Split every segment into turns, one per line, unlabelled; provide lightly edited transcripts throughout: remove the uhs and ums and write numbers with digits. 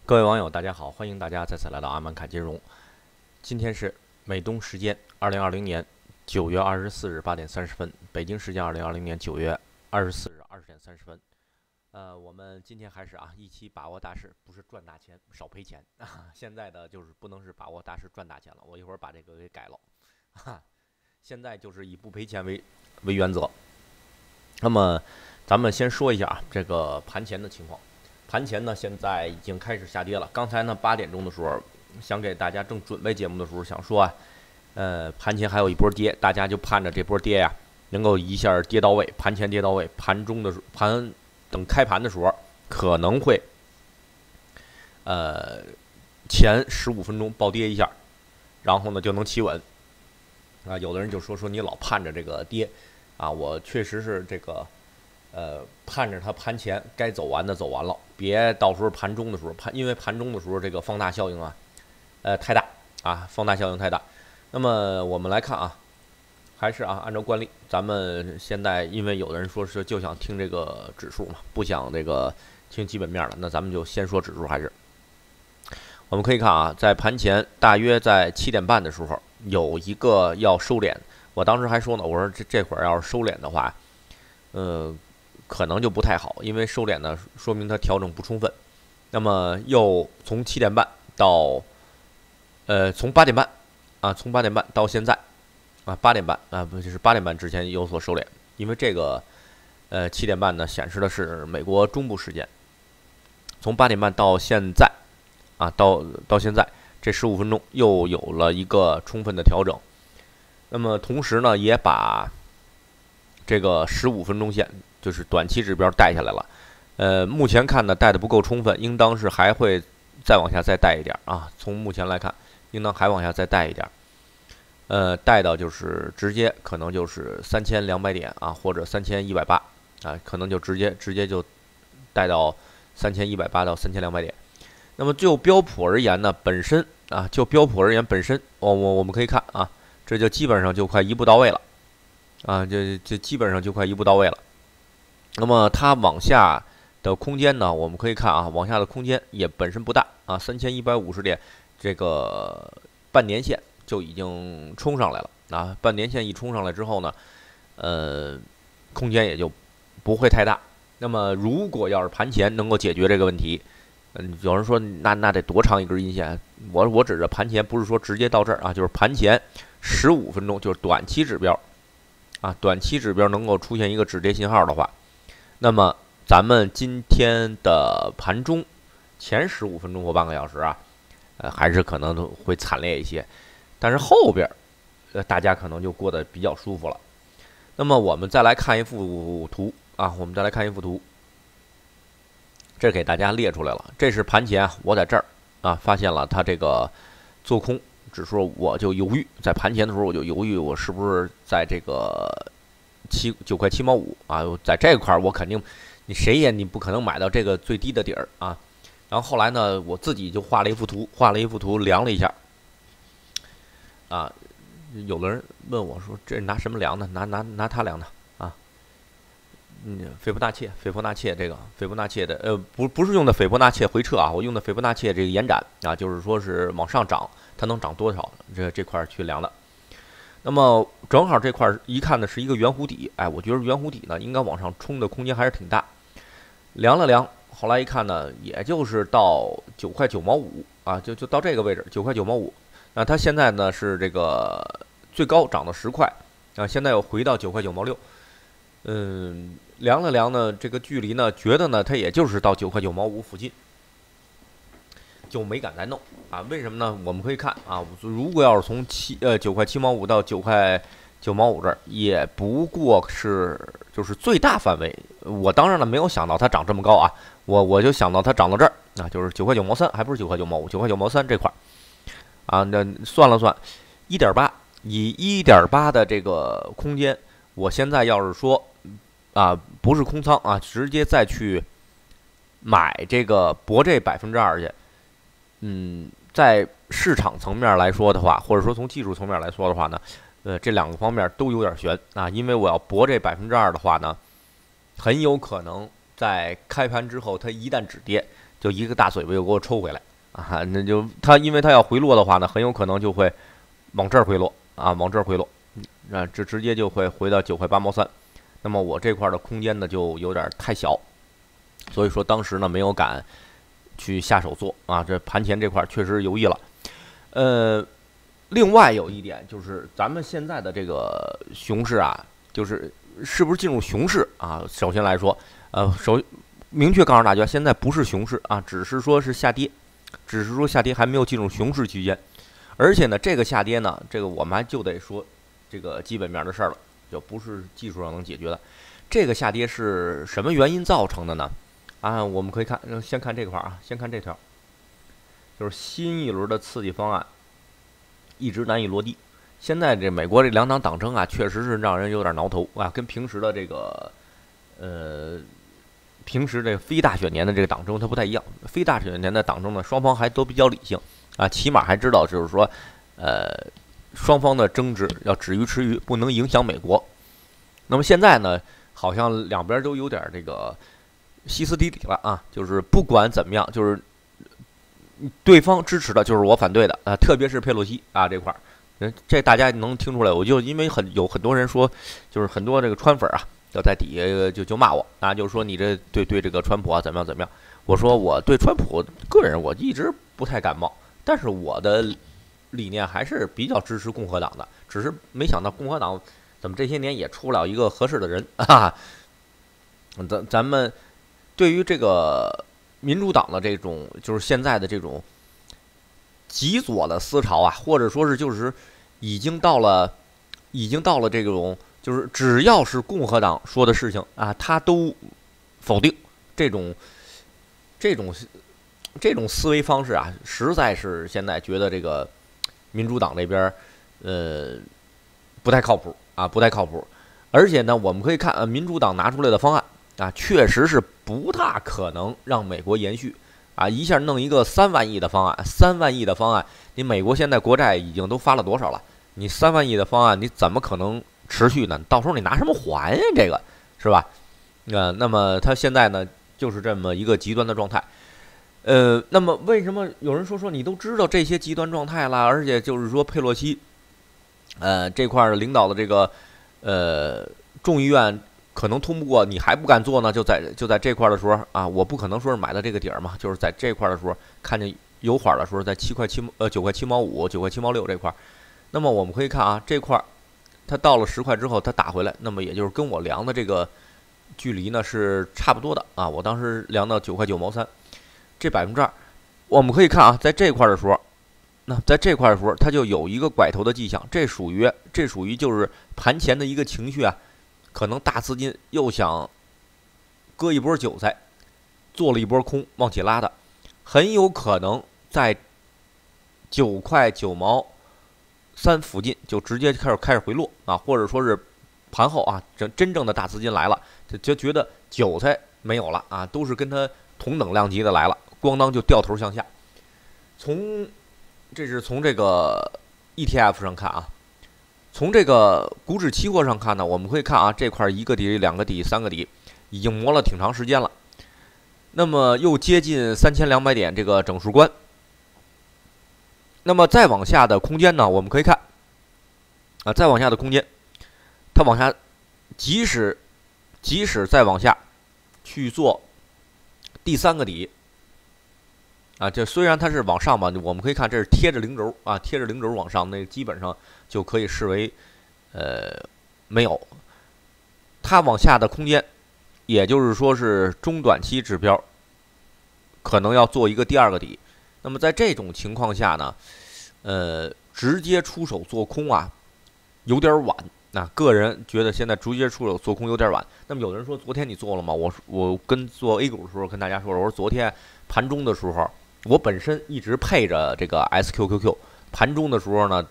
各位网友，大家好，欢迎大家再次来到阿曼卡金融。今天是美东时间2020年9月24日8点30分，北京时间2020年9月24日20点30分。我们今天还是一起把握大势，不是赚大钱少赔钱啊。现在的就是不能是把握大势赚大钱了，我一会儿把这个给改了。现在就是以不赔钱为原则。那么咱们先说一下这个盘前的情况。盘前呢，现在已经开始下跌了。刚才呢8点钟的时候，想给大家正准备节目的时候，想说盘前还有一波跌，大家就盼着这波跌呀，能够一下跌到位，盘前跌到位，盘中的等开盘的时候，可能会前15分钟暴跌一下，然后呢就能企稳。有的人就说你老盼着这个跌我确实是这个。盼着它盘前该走完的走完了，别到时候盘中的时候因为盘中的时候这个放大效应太大放大效应太大。那么我们来看还是按照惯例，咱们现在因为有的人说是就想听这个指数嘛，不想这个听基本面了，那咱们就先说指数。还是我们可以看在盘前大约在7点半的时候有一个要收敛，我当时还说呢，我说这会儿要是收敛的话，可能就不太好，因为收敛呢，说明它调整不充分。那么又从7点半到，从8点半从8点半到现在8点半不就是8点半之前有所收敛，因为这个7点半呢显示的是美国中部时间，从8点半到现在到现在这15分钟又有了一个充分的调整。那么同时呢，也把这个15分钟线。就是短期指标带下来了，目前看呢带的不够充分，应当是还会再往下再带一点从目前来看，应当还往下再带一点，带到就是直接可能就是3200点或者3180可能就直接就带到3180到3200点。那么就标普而言呢，本身就标普而言本身，我们可以看这就基本上就快一步到位了这基本上就快一步到位了。那么它往下的空间呢，我们可以看往下的空间也本身不大3150点，这个半年线就已经冲上来了半年线一冲上来之后呢，空间也就不会太大。那么如果要是盘前能够解决这个问题，有人说那得多长一根阴线？我指着盘前，不是说直接到这儿就是盘前15分钟，就是短期指标短期指标能够出现一个止跌信号的话。那么咱们今天的盘中前15分钟或半个小时还是可能都会惨烈一些，但是后边大家可能就过得比较舒服了。那么我们再来看一幅图这给大家列出来了。这是盘前我在这儿发现了它这个做空指数，我就犹豫，在盘前的时候我就犹豫，我是不是在这个9块7毛5在这块我肯定你不可能买到这个最低的底儿然后后来呢，我自己就画了一幅图量了一下有的人问我说这拿什么量呢？拿它量的斐波那契这个斐波那契的不是用的斐波那契回撤我用的斐波那契这个延展就是说是往上涨它能涨多少这块去量的。那么正好这块一看呢是一个圆弧底，我觉得圆弧底呢应该往上冲的空间还是挺大。量了量，后来一看呢，也就是到9块9毛5就到这个位置9块9毛5。那它现在呢是这个最高涨到10块现在又回到9块9毛6。量了量呢，这个距离呢，觉得呢它也就是到9块9毛5附近。就没敢再弄为什么呢？我们可以看如果要是从9块7毛5到9块9毛5这儿，也不过是就是最大范围。我当然了，没有想到它涨这么高我就想到它涨到这儿就是9块9毛3，还不是9块9毛5，9块9毛3这块那算了算，1.8，以1.8的这个空间，我现在要是说不是空仓直接再去买这个博这2%去。在市场层面来说的话，或者说从技术层面来说的话呢，这两个方面都有点悬因为我要博这2%的话呢，很有可能在开盘之后，它一旦止跌， 就一个大嘴巴又给我抽回来啊！那就因为它要回落的话呢，很有可能就会往这儿回落啊，往这儿回落，这直接就会回到9块8毛3。那么我这块的空间呢就有点太小，所以说当时呢没有敢去下手做啊。这盘前这块确实犹豫了。另外有一点就是咱们现在的这个熊市啊，是不是进入熊市啊？首先来说，明确告诉大家，现在不是熊市啊，只是说是下跌，还没有进入熊市区间。而且呢，这个下跌呢，这个我们还就得说这个基本面的事儿了，就不是技术上能解决的。这个下跌是什么原因造成的呢？啊，我们可以看，先看这块啊，先看这条，就是新一轮的刺激方案一直难以落地。现在这美国这2党党争啊，确实是让人有点挠头啊，跟平时的这个平时这个非大选年的这个党争它不太一样。非大选年的党争呢，双方还都比较理性啊，起码还知道就是说，双方的争执要止于池鱼，不能影响美国。那么现在呢，好像两边都有点这个歇斯底里了啊，就是不管怎么样，就是对方支持的就是我反对的啊，特别是佩洛西啊这块儿，这大家能听出来。我就因为有很多人说，就是很多这个川粉啊，要在底下就骂我啊，就是说你这对这个川普啊怎么样。我说我对川普个人我一直不太感冒，但是我的理念还是比较支持共和党的，只是没想到共和党怎么这些年也出不了一个合适的人啊。咱们对于这个民主党的这种就是现在的这种极左的思潮啊，或者说是就是已经到了这种就是只要是共和党说的事情啊，他都否定，这种思维方式啊，实在是现在觉得这个民主党这边不太靠谱啊，不太靠谱。而且呢，我们可以看民主党拿出来的方案啊，确实是不大可能让美国延续啊，一下弄一个3万亿的方案，3万亿的方案，你美国现在国债已经都发了多少了？你3万亿的方案，你怎么可能持续呢？到时候你拿什么还呀？这个是吧？那么他现在呢，就是这么一个极端的状态。那么为什么有人说你都知道这些极端状态了，而且就是说佩洛西，这块领导的这个众议院可能通不过，你还不敢做呢？就在这块的时候啊，我不可能说是买到这个底儿嘛，就是在这块的时候看见油缓的时候，在9块7毛5、9块7毛6这块。那么我们可以看啊，这块它到了10块之后，它打回来，那么也就是跟我量的这个距离呢是差不多的啊。我当时量到9块9毛3，这2%，我们可以看啊，在这块的时候，它就有一个拐头的迹象，这属于就是盘前的一个情绪啊，可能大资金又想割一波韭菜，做了一波空往起拉的，很有可能在9块9毛3附近就直接开始回落啊，或者说是盘后啊，真正的大资金来了，就觉得韭菜没有了啊，都是跟它同等量级的来了，咣当就掉头向下。这是从这个 ETF 上看啊，从这个股指期货上看呢，我们可以看啊，这块1个底、2个底、3个底已经磨了挺长时间了，那么又接近3200点这个整数关。那么再往下的空间呢，我们可以看啊，再往下的空间，它往下，即使再往下去做第3个底啊，这虽然它是往上吧，我们可以看这是贴着零轴啊，贴着零轴往上，那基本上就可以视为没有。它往下的空间，也就是说是中短期指标可能要做一个第2个底。那么在这种情况下呢，直接出手做空啊，有点晚。个人觉得现在直接出手做空有点晚。那么有人说昨天你做了吗？我跟做 A 股的时候跟大家说，我说昨天盘中的时候，我本身一直配着这个 SQQQ， 盘中的时候呢，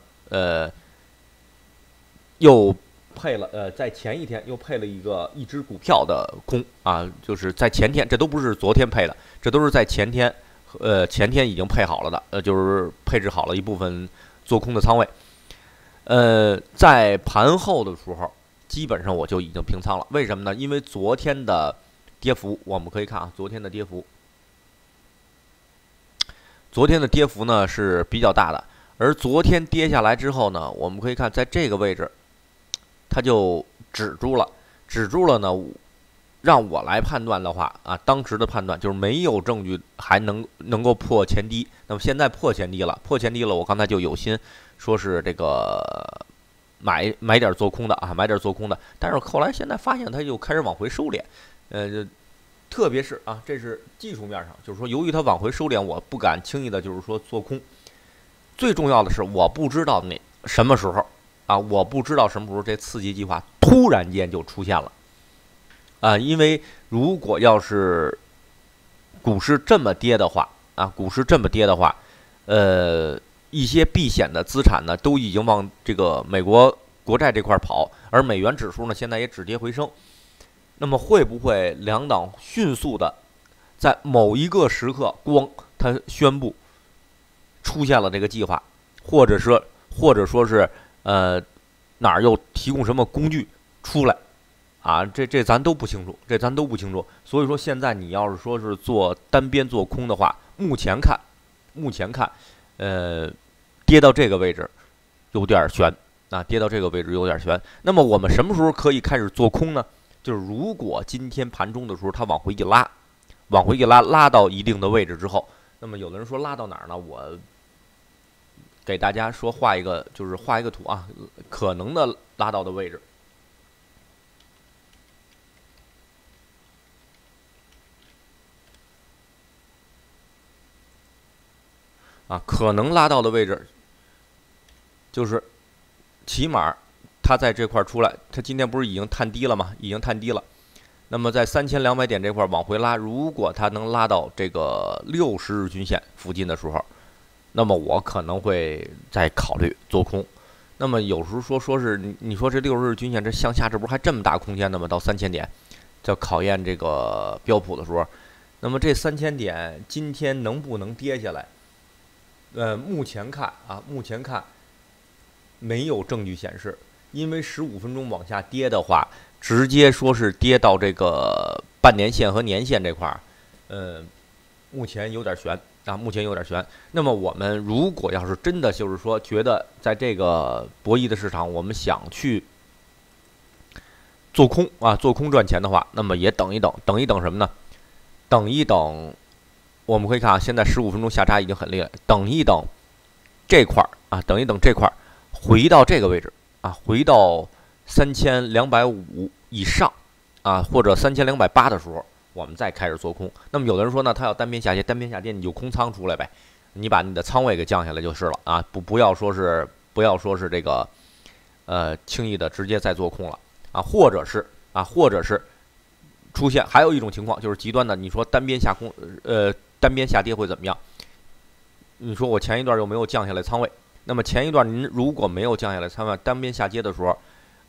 又配了在前一天又配了一只股票的空啊，就是在前天，这都不是昨天配的，这都是在前天。前天已经配好了的，就是配置好了一部分做空的仓位。在盘后的时候，基本上我就已经平仓了。为什么呢？因为昨天的跌幅，我们可以看啊，昨天的跌幅， 昨天的跌幅呢是比较大的，而昨天跌下来之后呢，我们可以看在这个位置，它就止住了。止住了呢，让我来判断的话啊，当时的判断就是没有证据还能够破前低。那么现在破前低了，破前低了，我刚才就有心说是这个买点做空的啊，买点做空的。但是后来现在发现它就开始往回收敛，特别是啊，这是技术面上，就是说由于它往回收敛，我不敢轻易的就是说做空。最重要的是，我不知道什么时候啊，我不知道什么时候这刺激计划突然间就出现了啊，因为如果要是股市这么跌的话啊，股市这么跌的话，一些避险的资产呢都已经往这个美国国债这块跑，而美元指数呢现在也止跌回升。那么会不会两党迅速的在某一个时刻，它宣布出现了这个计划，或者说是哪儿又提供什么工具出来啊？这咱都不清楚，这咱都不清楚。所以说现在你要是说是做单边做空的话，目前看，跌到这个位置有点悬啊，跌到这个位置有点悬。那么我们什么时候可以开始做空呢？就是如果今天盘中的时候它往回一拉，拉到一定的位置之后，那么有的人说拉到哪儿呢？我给大家说画一个图啊，可能的拉到的位置啊，可能拉到的位置就是起码它在这块出来，它今天不是已经探低了吗？已经探低了。那么在3200点这块往回拉，如果它能拉到这个60日均线附近的时候，那么我可能会再考虑做空。那么有时候说是你说这60日均线这向下，这不是还这么大空间的吗？到3000点，叫考验这个标普的时候，那么这3000点今天能不能跌下来？目前看没有证据显示。因为15分钟往下跌的话，直接说是跌到这个半年线和年线这块儿，目前有点悬啊，目前有点悬。那么我们如果要是真的就是说觉得在这个博弈的市场，我们想去做空啊，做空赚钱的话，那么也等一等什么呢？等一等，我们可以看啊，现在15分钟下杀已经很厉害，等一等这块儿啊，回到这个位置。回到3250以上啊，或者3280的时候，我们再开始做空。那么有的人说呢，他要单边下跌，你就空仓出来呗，你把你的仓位给降下来就是了啊，不要说是这个轻易的直接再做空了啊，或者是出现还有一种情况就是极端的，你说单边下跌会怎么样？你说我前一段又没有降下来仓位。那么前一段您如果没有降下来仓位，单边下跌的时候，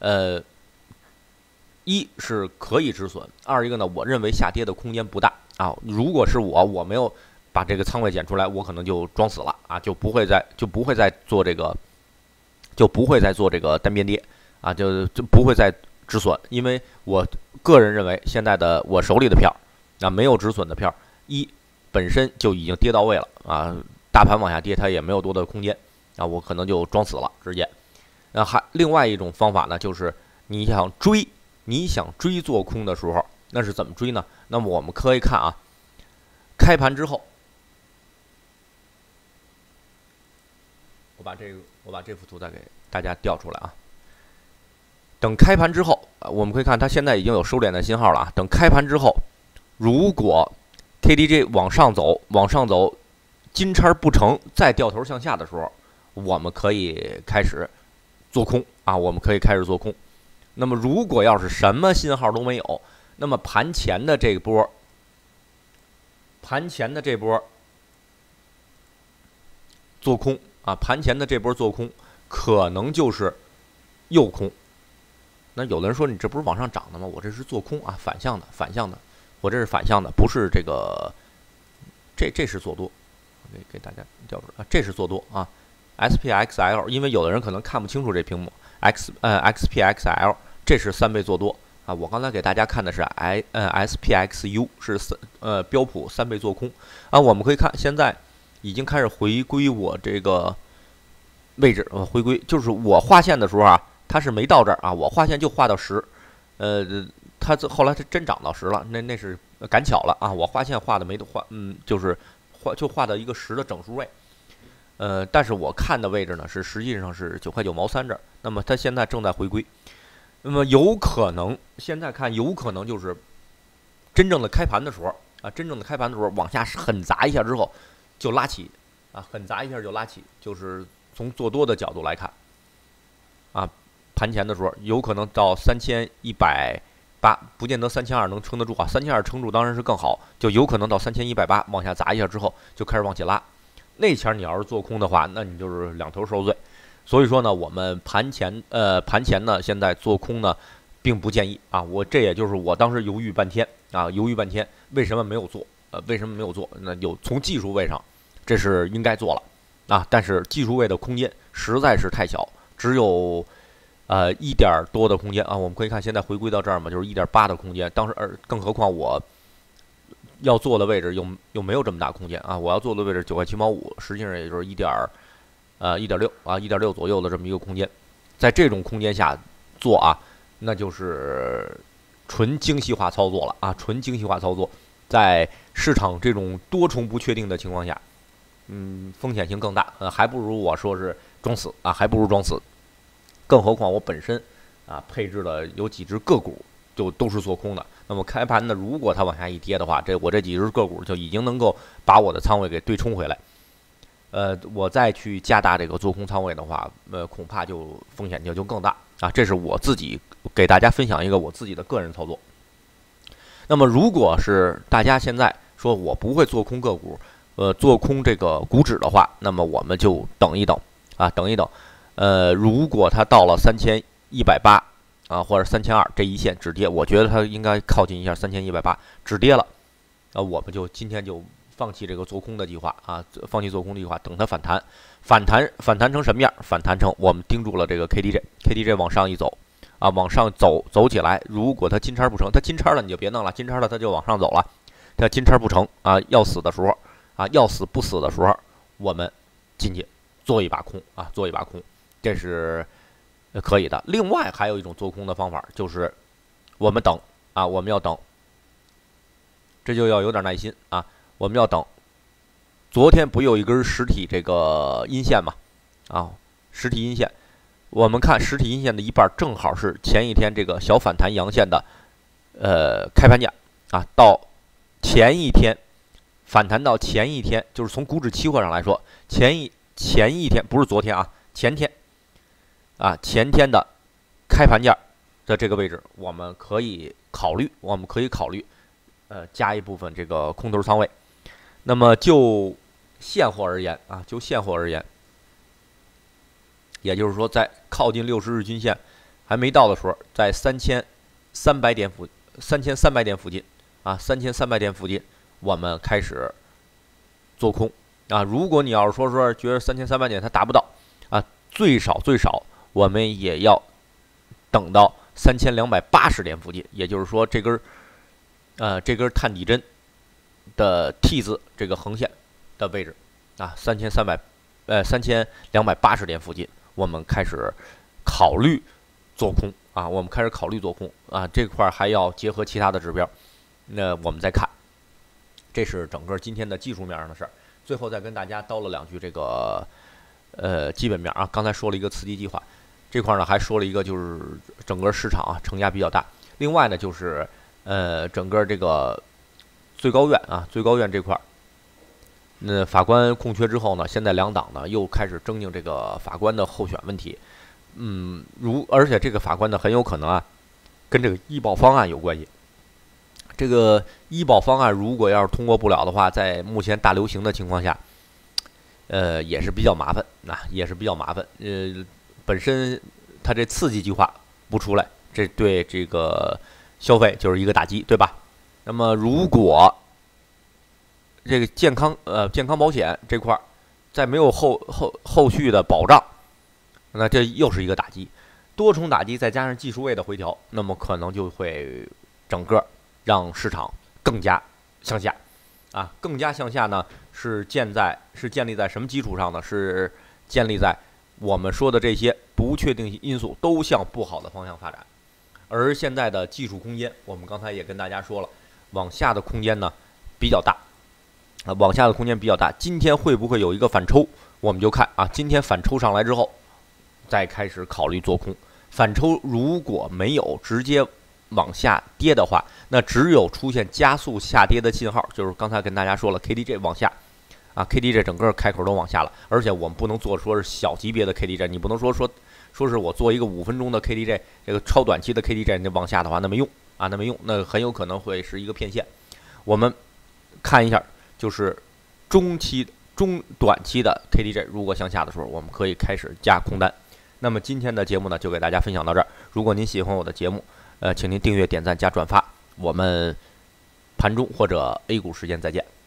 一是可以止损，二一个呢，我认为下跌的空间不大啊。如果是我没有把这个仓位减出来，我可能就装死了啊，就不会再做这个单边跌啊，就不会再止损，因为我个人认为现在的我手里的票啊，没有止损的票，本身就已经跌到位了啊，大盘往下跌它也没有多大的空间。啊，我可能就装死了，直接。另外一种方法呢，就是你想追做空的时候，那是怎么追呢？那么我们可以看啊，开盘之后，我把这幅图再给大家调出来啊。等开盘之后，我们可以看它现在已经有收敛的信号了啊。等开盘之后，如果 KDJ 往上走，金叉不成，再掉头向下的时候，我们可以开始做空啊，那么如果要是什么信号都没有，那么盘前的这波做空啊，可能就是诱空。那有的人说你这不是往上涨的吗？我这是做空啊，反向的，我这是反向的，不是这个，这是做多，给大家调出来啊，这是做多啊。SPXL， 因为有的人可能看不清楚这屏幕，XPXL 这是3倍做多啊。我刚才给大家看的是SPXU 是标普3倍做空啊。我们可以看现在已经开始回归我这个位置，回归就是我画线的时候啊，它是没到这儿啊，我画线就画到10，它后来它真涨到10了，那是赶巧了啊，我画线画的没画，就是画到一个10的整数位。但是我看的位置呢是实际上是9块9毛3这儿，那么它现在正在回归，那么有可能现在看有可能就是真正的开盘的时候啊，真正的开盘的时候往下狠砸一下之后就拉起啊，狠砸一下就拉起，就是从做多的角度来看啊，盘前的时候有可能到3180，不见得3200能撑得住啊，3200撑住当然是更好，就有可能到3180往下砸一下之后就开始往起拉。那前你要是做空的话，那你就是两头受罪。所以说呢，我们盘前呢，现在做空呢，并不建议啊。这也就是我当时犹豫半天啊，为什么没有做？为什么没有做？那从技术位上，这是应该做了啊，但是技术位的空间实在是太小，只有1点多的空间啊。我们可以看现在回归到这儿嘛，就是1.8的空间。当时更何况我要做的位置又没有这么大空间啊！我要做的位置9块7毛5，实际上也就是1.6啊，1.6左右的这么一个空间，在这种空间下做啊，那就是纯精细化操作了啊！纯精细化操作，在市场这种多重不确定的情况下，风险性更大，还不如我说是装死啊，还不如装死。更何况我本身啊配置了有几只个股。就都是做空的，那么开盘呢，如果它往下一跌的话，我这几只个股就已经能够把我的仓位给对冲回来。我再去加大这个做空仓位的话，恐怕就风险就更大啊。这是我自己给大家分享一个我自己的个人操作。那么如果是大家现在说我不会做空个股，做空这个股指的话，那么我们就等一等啊，等一等。如果它到了3180。啊，或者3200这一线止跌，我觉得它应该靠近一下3180，止跌了，我们就今天就放弃这个做空的计划啊，放弃做空的计划，等它反弹，反弹成什么样？反弹成我们盯住了这个 KDJ 往上一走啊，往上走起来，如果它金叉不成，它金叉了你就别弄了，金叉了它就往上走了，它金叉不成啊，要死的时候啊，要死不死的时候，我们进去做一把空啊，做一把空，这是。可以的。另外还有一种做空的方法，就是我们等啊，我们要等，这就要有点耐心啊。我们要等。昨天不有一根实体这个阴线嘛？啊，实体阴线，我们看实体阴线的一半正好是前一天这个小反弹阳线的开盘价啊，到前一天反弹到前一天，就是从股指期货上来说，前一天不是昨天啊，前天。啊，前天的开盘价的这个位置，我们可以考虑，加一部分这个空头仓位。那么就现货而言啊，也就是说，在靠近60日均线还没到的时候，在3300点附近啊，3300点附近，我们开始做空啊。如果你要是说觉得3300点它达不到啊，最少。我们也要等到3280点附近，也就是说这根探底针的 T 字这个横线的位置啊，3280点附近，我们开始考虑做空啊，这块还要结合其他的指标，那我们再看，这是整个今天的技术面上的事儿。最后再跟大家叨了两句这个基本面啊，刚才说了一个刺激计划。这块呢还说了一个，就是整个市场啊承压比较大。另外呢就是整个这个最高院这块，那法官空缺之后呢，现在两党呢又开始争竞这个法官的候选问题。而且这个法官呢很有可能啊跟这个医保方案有关系。这个医保方案如果要是通过不了的话，在目前大流行的情况下，也是比较麻烦本身它这刺激计划不出来，这对这个消费就是一个打击，对吧？那么如果这个健康保险这块再没有后续的保障，那这又是一个打击，多重打击再加上技术位的回调，那么可能就会整个让市场更加向下啊，更加向下呢是建立在什么基础上呢？是建立在我们说的这些不确定因素都向不好的方向发展。而现在的技术空间，我们刚才也跟大家说了，往下的空间呢比较大，往下的空间比较大。今天会不会有一个反抽？我们就看啊，今天反抽上来之后，再开始考虑做空。反抽如果没有直接往下跌的话，那只有出现加速下跌的信号，就是刚才跟大家说了 ，KDJ 往下。KDJ 整个开口都往下了，而且我们不能做说是小级别的 KDJ， 你不能说是我做一个5分钟的 KDJ， 这个超短期的 KDJ， 那往下的话那没用啊，那没用，那很有可能会是一个骗线。我们看一下，就是中短期的 KDJ 如果向下的时候，我们可以开始加空单。那么今天的节目呢，就给大家分享到这儿。如果您喜欢我的节目，请您订阅、点赞、加转发。我们盘中或者 A 股时间再见。